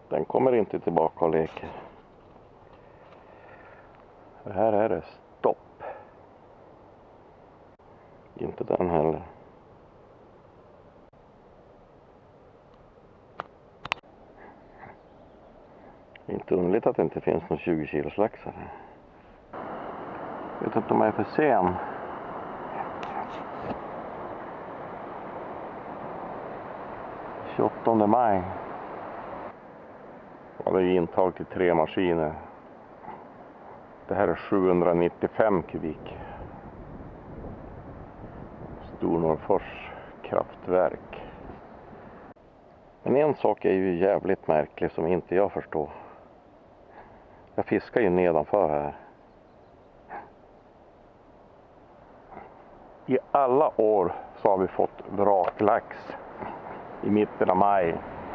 Den kommer inte tillbaka och leker. Här är det stopp. Inte den heller. Inte underligt att det inte finns någon 20 kilos laxar här. Jag vet inte om jag är för sen. –28 maj. Ja, det är intag till 3 maskiner. Det här är 795 kubik. Stornorrfors kraftverk. Men en sak är ju jävligt märklig som inte jag förstår. Jag fiskar ju nedanför här. I alla år så har vi fått vraklax i mitten av maj.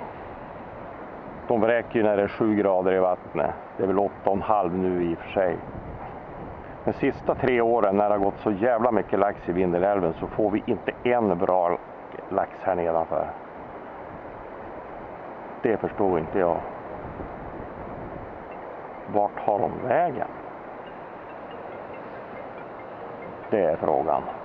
De vräker ju när det är 7 grader i vattnet. Det är väl 8,5 nu i och för sig. De sista 3 åren när det har gått så jävla mycket lax i Vindelälven så får vi inte en bra lax här nedanför. Det förstår inte jag. Vart har de vägen? Det är frågan.